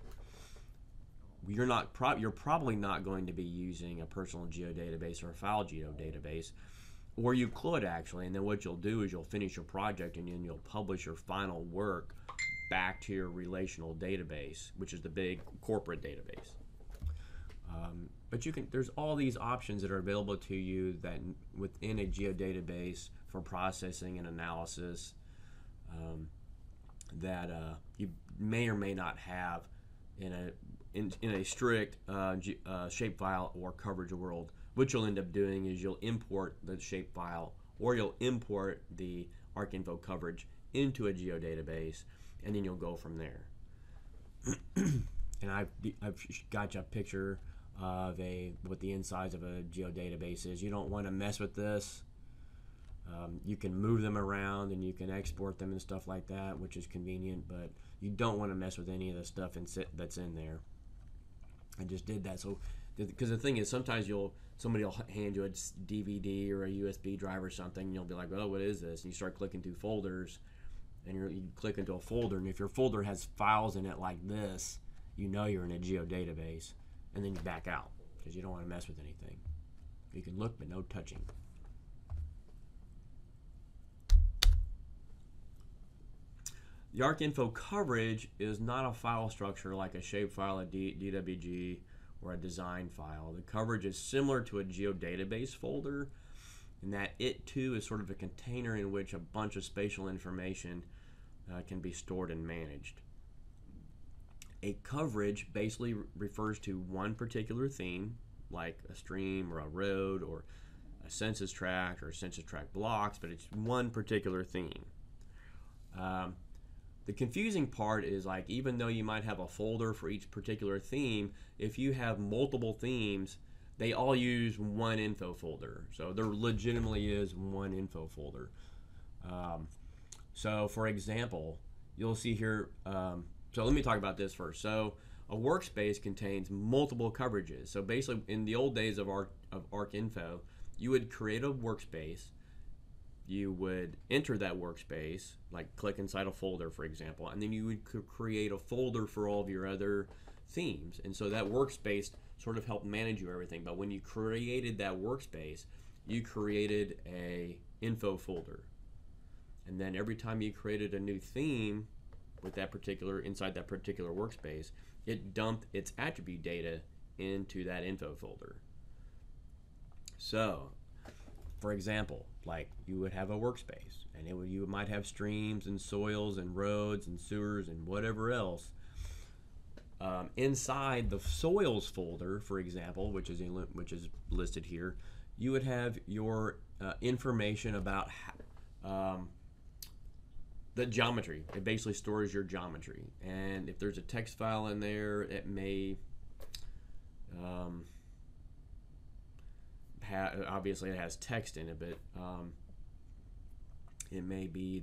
You're probably not going to be using a personal geodatabase or a file geodatabase, or you could actually, and then what you'll do is you'll finish your project and then you'll publish your final work back to your relational database, which is the big corporate database. But there's all these options that are available to you that within a geodatabase for processing and analysis that you may or may not have in a strict shapefile or coverage world. What you'll end up doing is you'll import the shapefile or you'll import the ArcInfo coverage into a geodatabase, and then you'll go from there. And I've got you a picture of what the insides of a geodatabase is. You don't want to mess with this. You can move them around and you can export them and stuff like that, which is convenient, but you don't want to mess with any of the stuff that's in there. I just did that so because the thing is, sometimes somebody will hand you a DVD or a USB drive or something, and you'll be like, oh, what is this? And you start clicking through folders, and you click into a folder, and if your folder has files in it like this, you know you're in a geodatabase, and then you back out because you don't want to mess with anything. You can look, but no touching. The ArcInfo coverage is not a file structure like a shapefile, a DWG, or a design file. The coverage is similar to a geodatabase folder in that it too is sort of a container in which a bunch of spatial information can be stored and managed. A coverage basically refers to one particular theme, like a stream or a road or a census tract or census tract blocks, but it's one particular theme. The confusing part is, like, even though you might have a folder for each particular theme, if you have multiple themes, they all use one info folder. So there legitimately is one info folder. So for example, you'll see here, so let me talk about this first. So a workspace contains multiple coverages. So basically, in the old days of ArcInfo, you would create a workspace. You would enter that workspace, like click inside a folder, for example, and then you would create a folder for all of your other themes. And so that workspace sort of helped manage you everything. But when you created that workspace, you created a info folder. And then every time you created a new theme with that inside that particular workspace, it dumped its attribute data into that info folder. So, for example, like you would have a workspace, and you might have streams and soils and roads and sewers and whatever else. Inside the soils folder, for example, which is listed here, you would have your information about the geometry. It basically stores your geometry, and if there's a text file in there, it may obviously it has text in it, but it may be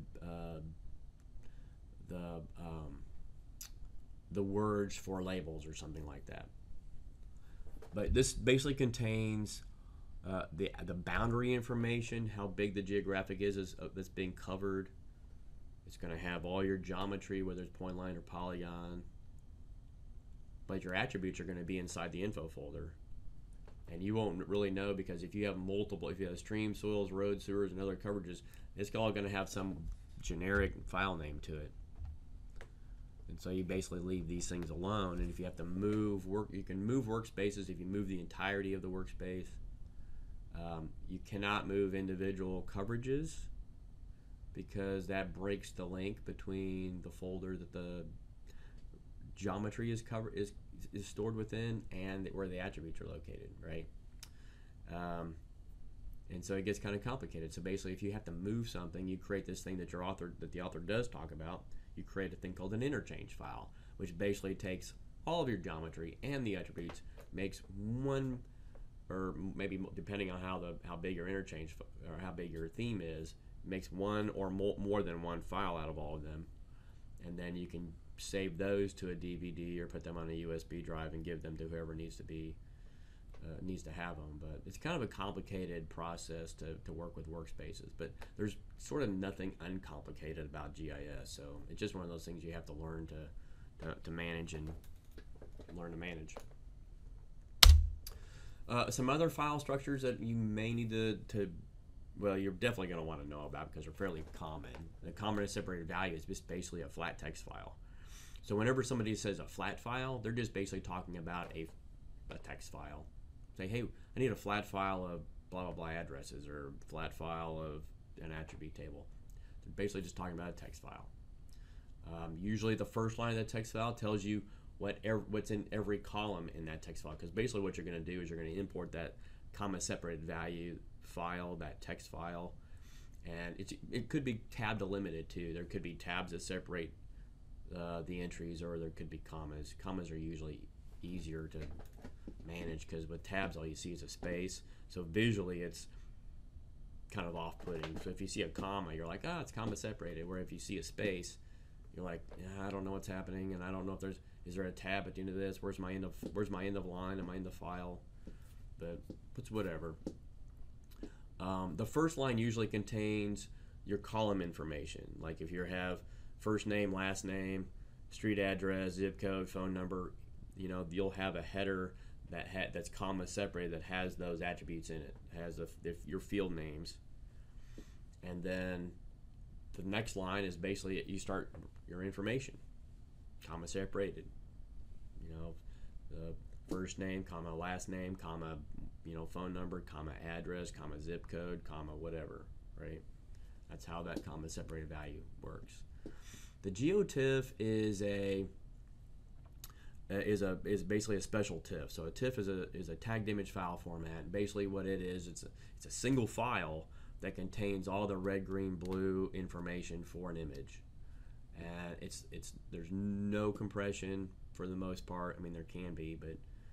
the words for labels or something like that. But this basically contains the boundary information, how big the geographic is that's being covered. It's going to have all your geometry, whether it's point line or polygon. But your attributes are going to be inside the info folder. And you won't really know, because if you have streams, soils, roads, sewers, and other coverages, it's all going to have some generic file name to it. And so you basically leave these things alone. And if you have to move you can move workspaces if you move the entirety of the workspace. You cannot move individual coverages, because that breaks the link between the folder that the geometry is stored within and where the attributes are located, right? And so it gets kind of complicated. So basically, if you have to move something, you create this thing that the author does talk about. You create a thing called an interchange file, which basically takes all of your geometry and the attributes, makes one, or maybe depending on how big your interchange or how big your theme is, makes one or more than one file out of all of them, and then you can save those to a DVD or put them on a USB drive and give them to whoever needs to have them. But it's kind of a complicated process to work with workspaces, but there's sort of nothing uncomplicated about GIS, so it's just one of those things you have to learn to manage and learn to manage. Some other file structures that you may need to well, you're definitely going to want to know about because they're fairly common. The common separated value is just basically a flat text file. So whenever somebody says a flat file, they're just basically talking about a text file. Say, hey, I need a flat file of blah, blah, blah addresses, or flat file of an attribute table. They're basically just talking about a text file. Usually the first line of that text file tells you what's in every column in that text file, because basically what you're going to do is you're going to import that comma separated value file, that text file, and it could be tab delimited too. There could be tabs that separate the entries, or there could be commas. Commas are usually easier to manage because with tabs all you see is a space, so visually it's kind of off-putting. So if you see a comma, you're like, it's comma separated, where if you see a space, you're like, I don't know what's happening, and I don't know if is there a tab at the end of this? Where's my end of line? Am I in the file? But it's whatever. The first line usually contains your column information, like if you have first name, last name, street address, zip code, phone number. You'll have a header that's comma separated that has those attributes in it. It has your field names, and then the next line is basically you start your information, comma separated. The first name, comma last name, comma phone number, comma address, comma zip code, comma whatever, right? That's how that comma separated value works. The GeoTIFF is basically a special TIFF. So a TIFF is a tagged image file format. Basically what it is, it's a single file that contains all the red, green, blue information for an image. And there's no compression for the most part. I mean, there can be, but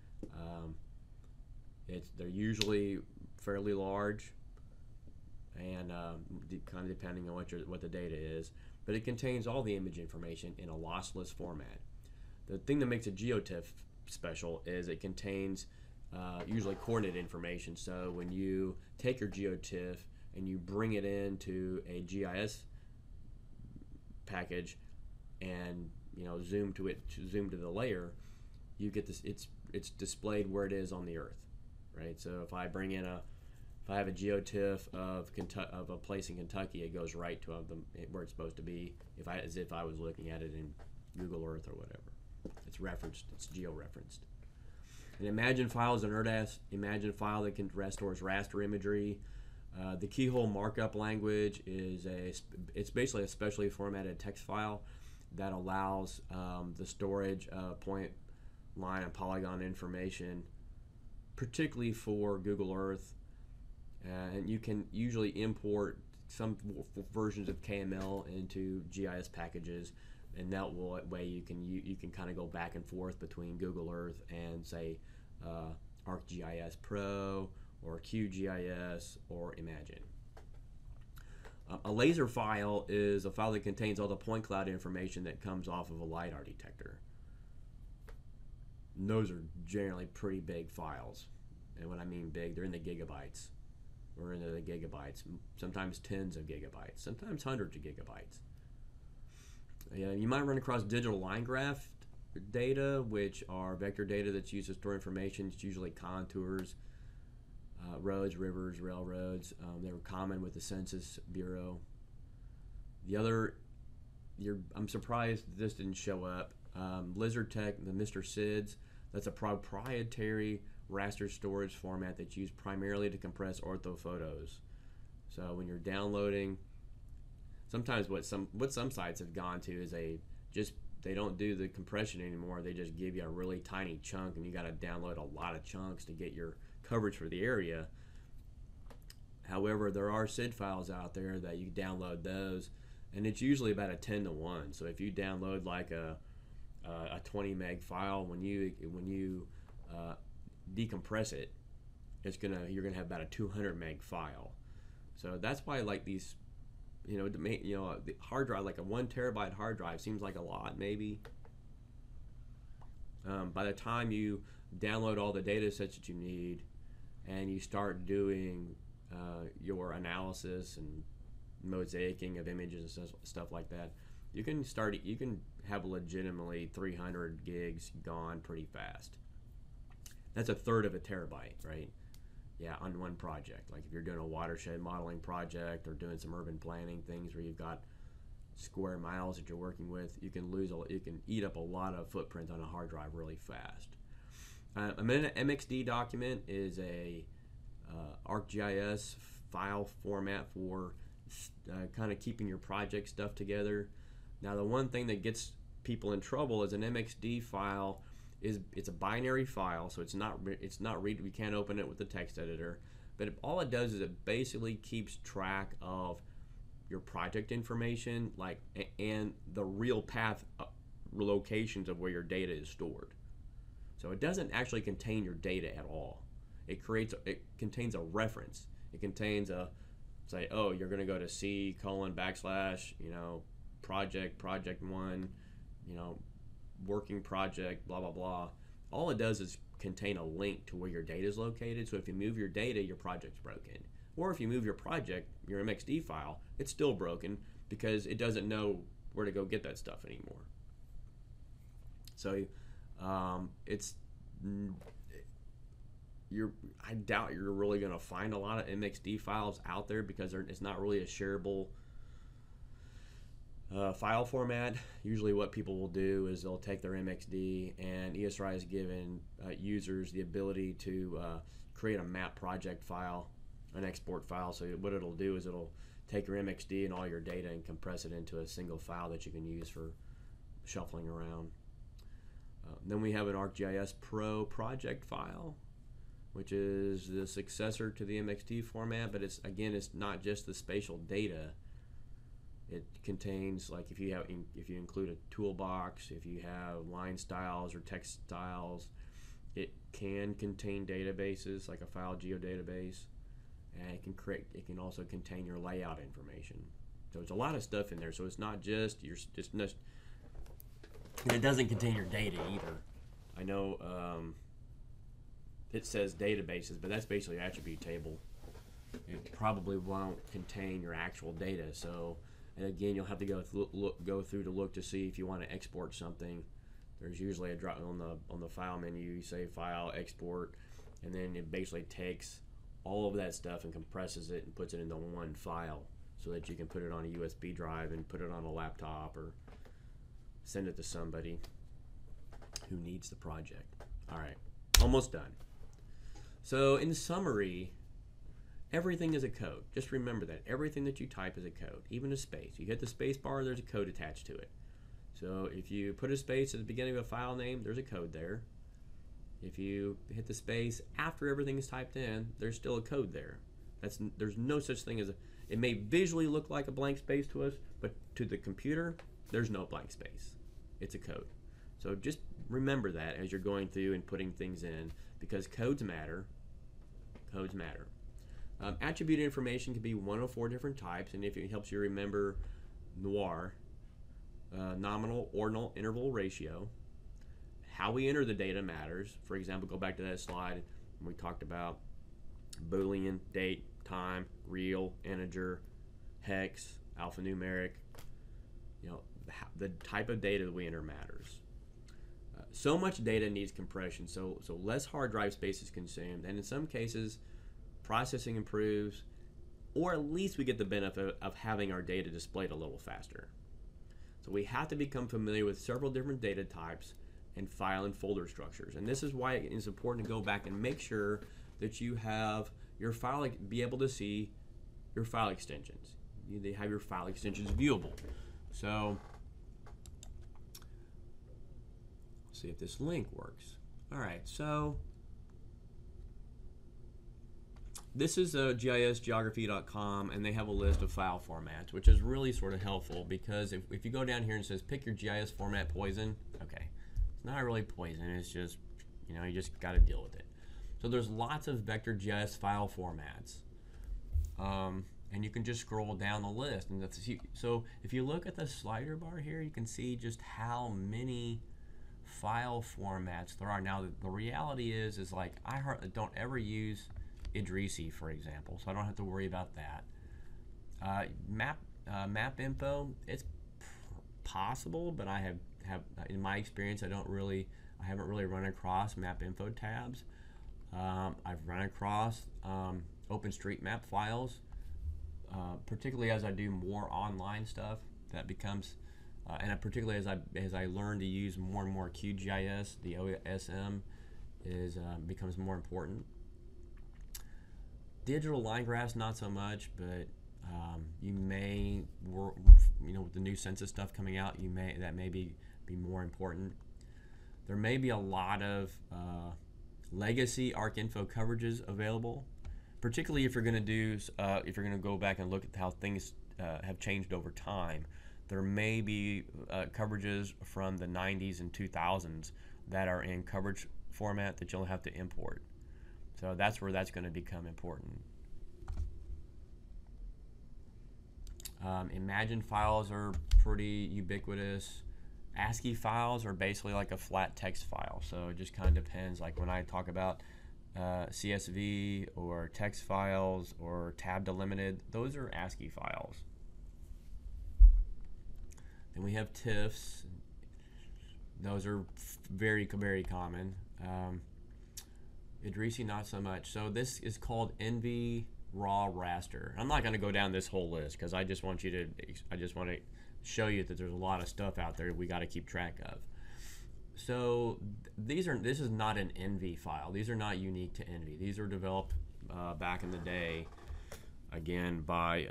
they're usually fairly large, and kind of depending on what the data is. But it contains all the image information in a lossless format. The thing that makes a GeoTIFF special is it contains usually coordinate information. So when you take your GeoTIFF and you bring it into a GIS package and zoom to the layer, you get this. It's displayed where it is on the Earth, right? So if I have a GeoTIFF of a place in Kentucky, it goes right to where it's supposed to be, as if I was looking at it in Google Earth or whatever. It's referenced. It's geo-referenced. An Imagine file is an Imagine file that stores raster imagery. The keyhole markup language it's basically a specially formatted text file that allows the storage of point, line, and polygon information, particularly for Google Earth. And you can usually import some versions of KML into GIS packages, and that way you can kind of go back and forth between Google Earth and say ArcGIS Pro or QGIS or Imagine. A laser file is a file that contains all the point cloud information that comes off of a LiDAR detector. And those are generally pretty big files, and when I mean big, they're in the gigabytes. We're into the gigabytes, sometimes tens of gigabytes, sometimes hundreds of gigabytes. You might run across digital line graph data, which are vector data that's used to store information. It's usually contours, roads, rivers, railroads. They were common with the Census Bureau. I'm surprised this didn't show up. Lizard Tech, the Mr. SIDS, that's a proprietary raster storage format that's used primarily to compress orthophotos. So when you're downloading, sometimes what some sites have gone to is they don't do the compression anymore. They just give you a really tiny chunk, and you got to download a lot of chunks to get your coverage for the area. However, there are SID files out there that you download those, and it's usually about a 10-to-1. So if you download like a 20 meg file, when you decompress it, you're gonna have about a 200 meg file. So that's why like these, the hard drive, like a 1 terabyte hard drive seems like a lot maybe. By the time you download all the data sets that you need and you start doing your analysis and mosaicing of images and stuff like that, you can have legitimately 300 gigs gone pretty fast. That's a third of a terabyte, right? Yeah, on one project. Like if you're doing a watershed modeling project or doing some urban planning things where you've got square miles that you're working with, you can eat up a lot of footprint on a hard drive really fast. A MXD document is a ArcGIS file format for kind of keeping your project stuff together. Now, the one thing that gets people in trouble is an MXD file is it's a binary file, so it's not read. We can't open it with the text editor, but all it does is it basically keeps track of your project information, like and the real path locations of where your data is stored. So it doesn't actually contain your data at all. It contains a reference. It contains a say, oh, you're going to go to C : / project 1, working project, blah blah blah. All it does is contain a link to where your data is located. So if you move your data, your project's broken. Or if you move your project, your MXD file, it's still broken because it doesn't know where to go get that stuff anymore. So I doubt you're really going to find a lot of MXD files out there because it's not really a shareable file format. Usually what people will do is they'll take their MXD, and ESRI has given users the ability to create a map project file, an export file. So what it'll do is it'll take your MXD and all your data and compress it into a single file that you can use for shuffling around. Then we have an ArcGIS Pro project file, which is the successor to the MXD format, but it's not just the spatial data. It contains, like, if you include a toolbox, if you have line styles or text styles, it can contain databases like a file geodatabase, and it can also contain your layout information. So it's a lot of stuff in there. So it's not just and it doesn't contain your data either. I know it says databases, but that's basically an attribute table. It probably won't contain your actual data. So, and again, you'll have to go through to look to see if you want to export something. There's usually a drop on the file menu. You say File, Export, and then it basically takes all of that stuff and compresses it and puts it into one file so that you can put it on a USB drive and put it on a laptop or send it to somebody who needs the project. All right, almost done. So in summary, everything is a code. Just remember that everything that you type is a code, even a space. You hit the space bar, there's a code attached to it. So if you put a space at the beginning of a file name, there's a code there. If you hit the space after everything is typed in, there's still a code there. There's no such thing as it may visually look like a blank space to us, but to the computer, there's no blank space. It's a code. So just remember that as you're going through and putting things in, because codes matter. Codes matter. Attribute information can be one of 4 different types, and if it helps you remember NOIR, nominal, ordinal, interval, ratio. How we enter the data matters. For example, go back to that slide when we talked about Boolean, date, time, real, integer, hex, alphanumeric. The type of data that we enter matters. So much data needs compression, so less hard drive space is consumed, and in some cases, processing improves, or at least we get the benefit of having our data displayed a little faster. So we have to become familiar with several different data types and file and folder structures, and this is why it's important to go back and make sure that you have your file, be able to see your file extensions. You need to have your file extensions viewable. So let's see if this link works. All right, so this is GISgeography.com, and they have a list of file formats, which is really sort of helpful because if you go down here and it says pick your GIS format poison, okay, it's not really poison, it's just, you just got to deal with it. So there's lots of vector GIS file formats, and you can just scroll down the list. And so if you look at the slider bar here, you can see just how many file formats there are. Now the reality is like I don't ever use Idrisi, for example, so I don't have to worry about that. Map info, it's possible, but I have in my experience I haven't really run across map info tabs. I've run across OpenStreetMap files, particularly as I do more online stuff. That becomes, and particularly as I learn to use more and more QGIS, the OSM becomes more important. Digital line graphs, not so much, but you may work, with the new census stuff coming out, that may be more important. There may be a lot of legacy ArcInfo coverages available, particularly if you're going to go back and look at how things have changed over time. There may be coverages from the 90s and 2000s that are in coverage format that you'll have to import. So that's where that's going to become important. Imagine files are pretty ubiquitous. ASCII files are basically like a flat text file, so it just kind of depends. Like when I talk about CSV or text files or tab delimited, those are ASCII files. Then we have TIFFs. Those are very, very common. Idrisi, not so much. So this is called NV raw raster. I'm not going to go down this whole list because I just want to show you that there's a lot of stuff out there we got to keep track of. So this is not an NV file. These are not unique to NV. These are developed back in the day, again by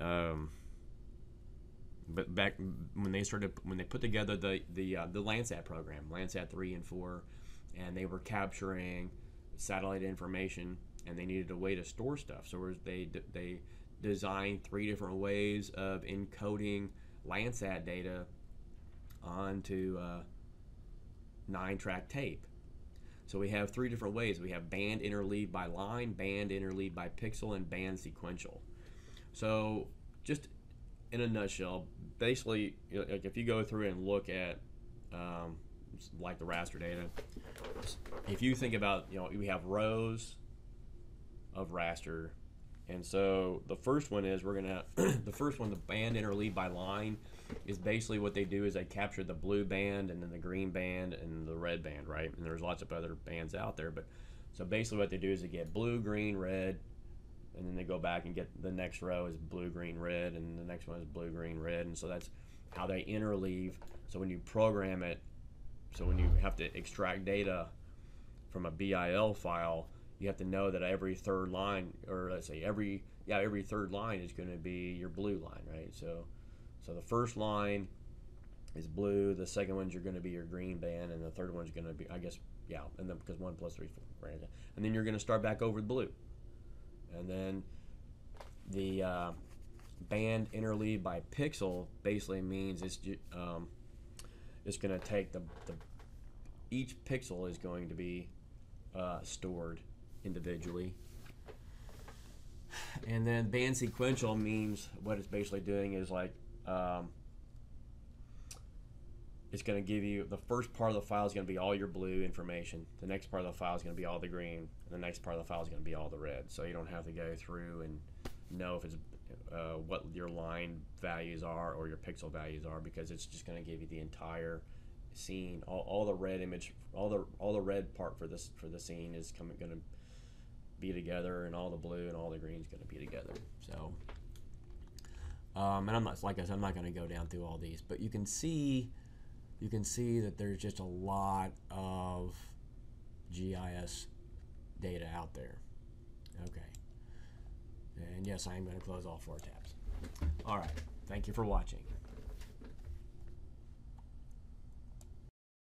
but back when they put together the Landsat program, Landsat 3 and 4, and they were capturing satellite information, and they needed a way to store stuff. So they designed 3 different ways of encoding Landsat data onto 9-track tape. So we have 3 different ways. We have band interleaved by line, band interleaved by pixel, and band sequential. So just in a nutshell, basically, like if you go through and look at like the raster data, if you think about, we have rows of raster, and so the first one is the band interleaved by line is basically what they do is they capture the blue band and then the green band and the red band, right? And there's lots of other bands out there, but so basically what they do is they get blue, green, red, and then they go back and get the next row is blue, green, red, and the next one is blue, green, red, and so that's how they interleave. So when you program it, so when you have to extract data from a BIL file, you have to know that every third line, or let's say every third line is going to be your blue line, right? So the first line is blue, the second one's going to be your green band, and the third one's going to be, I guess, and then because 1 plus 3 4, right? And then you're going to start back over with blue, and then the band interleaved by pixel basically means it's going to take each pixel is going to be stored individually. And then band sequential means what it's basically doing is like it's going to give you the first part of the file is going to be all your blue information, the next part of the file is going to be all the green, and the next part of the file is going to be all the red. So you don't have to go through and know if it's what your line values are or your pixel values are, because it's just going to give you the entire scene. All the red image, all the red part for the scene is going to be together, and all the blue and all the green is going to be together. So and I'm not, like I said, I'm not going to go down through all these, but you can see that there's just a lot of GIS data out there. Okay, and yes, I am going to close all 4 tabs. All right, thank you for watching.